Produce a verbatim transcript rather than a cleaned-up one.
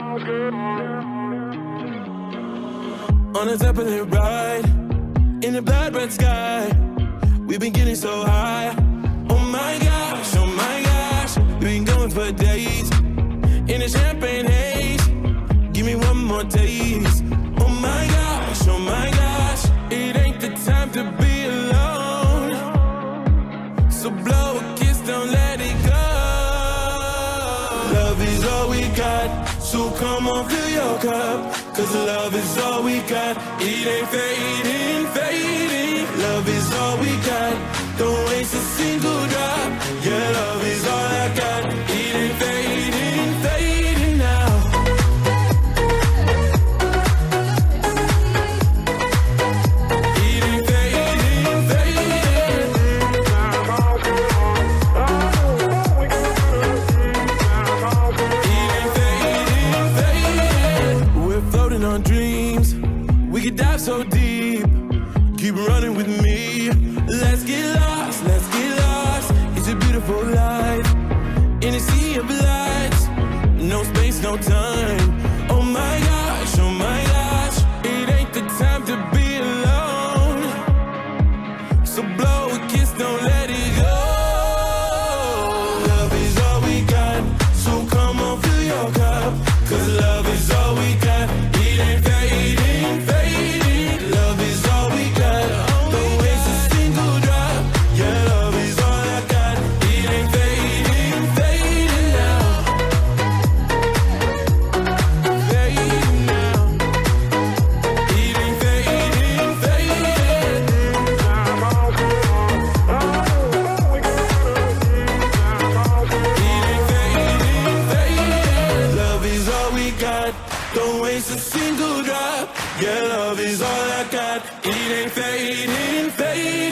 On the top of the ride, in the blood red sky, we've been getting so high. Oh my gosh, oh my gosh, we've been going for days in a champagne haze. Give me one more taste. Oh my gosh, oh my gosh, it ain't the time to be alone. So blow a kiss, don't let it go. Love is all we got, so come on, fill your cup. Cause love is all we got, it ain't fading, fading. Love is all we got, don't waste a single drop. Yeah, love is all I got, it ain't fading, fading now. It ain't fading, fading. It ain't fading, fading. We're floating on dreams, we could dive so deep. Keep running with me, let's get lost, let's get lost. It's a beautiful life, in a sea of lights. No space, no time. Oh my gosh, oh my gosh, it ain't the time to be alone. So blow a kiss, don't let it go. Love is all we got, so come on, fill your cup. Cause love is all we got, it ain't fading, fading. Love is all we got, don't waste a single drop. Yeah, love is all I got, it ain't fading, fading now. Fading now. It ain't fading, fading. It ain't fading, fading. Love is all we got, don't waste a single drop. Yeah, love is all I got, it ain't fading, fading.